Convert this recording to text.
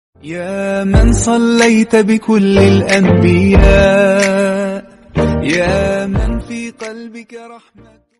يا من صليت بكل الأنبياء، يا من في قلبك رحمة.